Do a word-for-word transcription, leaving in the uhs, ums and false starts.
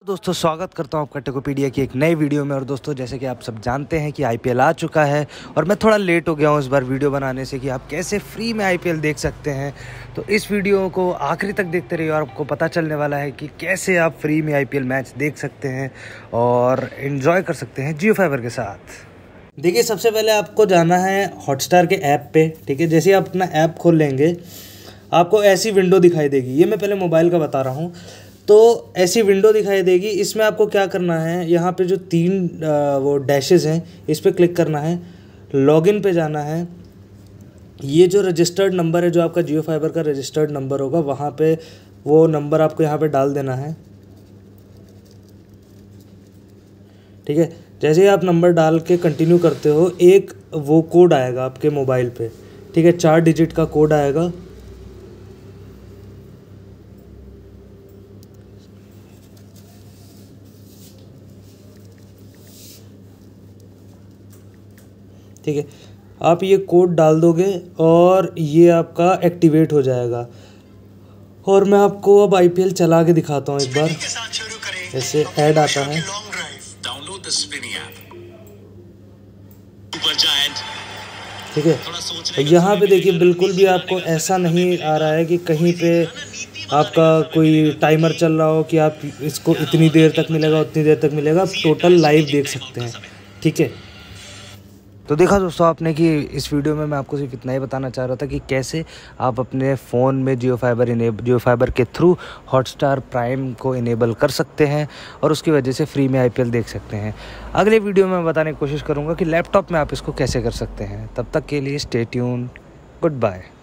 दोस्तों स्वागत करता हूं आपका टेकोपीडिया की एक नई वीडियो में। और दोस्तों जैसे कि आप सब जानते हैं कि आईपीएल आ चुका है और मैं थोड़ा लेट हो गया हूं इस बार वीडियो बनाने से कि आप कैसे फ्री में आईपीएल देख सकते हैं। तो इस वीडियो को आखिरी तक देखते रहिए और आपको पता चलने वाला है कि कैसे आप फ्री में आईपीएल मैच देख सकते हैं और एंजॉय कर सकते हैं जियो फाइबर के साथ। देखिए, सबसे पहले आपको जाना है हॉटस्टार के ऐप पे। ठीक है, जैसे ही आप अपना ऐप खोल लेंगे आपको ऐसी विंडो दिखाई देगी। ये मैं पहले मोबाइल का बता रहा हूँ। तो ऐसी विंडो दिखाई देगी। इसमें आपको क्या करना है, यहाँ पे जो तीन वो डैशेस हैं इस पर क्लिक करना है, लॉगिन पे जाना है। ये जो रजिस्टर्ड नंबर है, जो आपका जियो फाइबर का रजिस्टर्ड नंबर होगा, वहाँ पे वो नंबर आपको यहाँ पे डाल देना है। ठीक है, जैसे ही आप नंबर डाल के कंटिन्यू करते हो, एक वो कोड आएगा आपके मोबाइल पे। ठीक है, चार डिजिट का कोड आएगा। ठीक है, आप ये कोड डाल दोगे और ये आपका एक्टिवेट हो जाएगा। और मैं आपको अब आईपीएल चला के दिखाता हूँ एक बार। ऐसे ऐड आता है। ठीक है, यहाँ पे देखिए बिल्कुल भी आपको ऐसा नहीं आ रहा है कि कहीं पे आपका कोई टाइमर चल रहा हो कि आप इसको इतनी देर तक मिलेगा उतनी देर तक मिलेगा। आप टोटल लाइव देख सकते हैं। ठीक है, तो देखा दोस्तों आपने कि इस वीडियो में मैं आपको सिर्फ इतना ही बताना चाह रहा था कि कैसे आप अपने फ़ोन में Jio fiber enable Jio fiber के थ्रू हॉटस्टार प्राइम को इनेबल कर सकते हैं और उसकी वजह से फ्री में आईपीएल देख सकते हैं। अगले वीडियो में मैं बताने की कोशिश करूँगा कि लैपटॉप में आप इसको कैसे कर सकते हैं। तब तक के लिए स्टे ट्यून, गुड बाय।